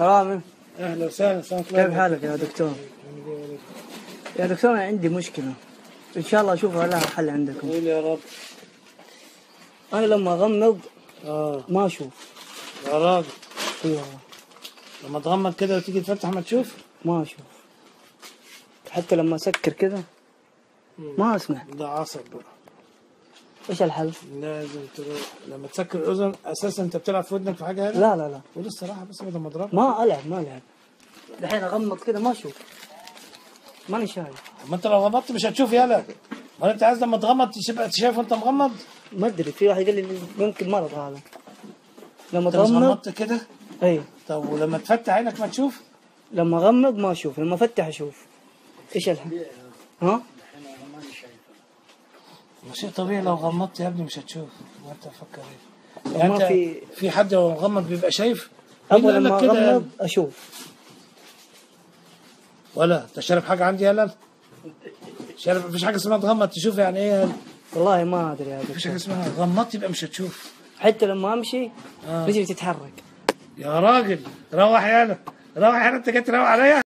رامي، اهلا وسهلا. كيف حالك يا دكتور؟ يا دكتور أنا عندي مشكلة، إن شاء الله أشوف لها حل عندكم. قول يا رب. أنا لما أغمض ما أشوف. يا راجل، إي والله لما تغمض كده وتيجي تفتح ما تشوف؟ ما أشوف، حتى لما أسكر كده ما أسمع. ده عصب بقى. إيش الحل؟ لازم تروح لما تسكر الاذن. اساسا انت بتلعب في ودنك في حاجه هنا؟ لا لا لا، قول الصراحه بس بدل ما اضربك. ما ألعب الحين أغمض كده ما أشوف، ماني شايف. ما انت لو غمضت مش هتشوف يالا. ولا انت عايز لما تغمض تبقى شايف وانت مغمض؟ ما أدري، في واحد قال لي ممكن مرض هذا لما انت مش تغمض. غمضت كده؟ أي طب ولما تفتح عينك ما تشوف؟ لما أغمض ما أشوف، لما أفتح أشوف. إيش الحل؟ ها؟ شيء طبيعي، لو غمضت يا ابني مش هتشوف. ما انت فكر ايه؟ يعني ما انت في حد لو مغمض بيبقى شايف؟ أبغى لما أغمض أشوف. ولا انت شارب حاجه عندي يالا؟ شارب؟ مفيش حاجه اسمها تغمض تشوف، يعني ايه يالا؟ والله ما أدري يا دكتور. مفيش حاجه اسمها غمضت يبقى مش هتشوف. حتى لما أمشي رجلي تتحرك. يا راجل روح يالا، روح يالا، انت جاي تروح عليا؟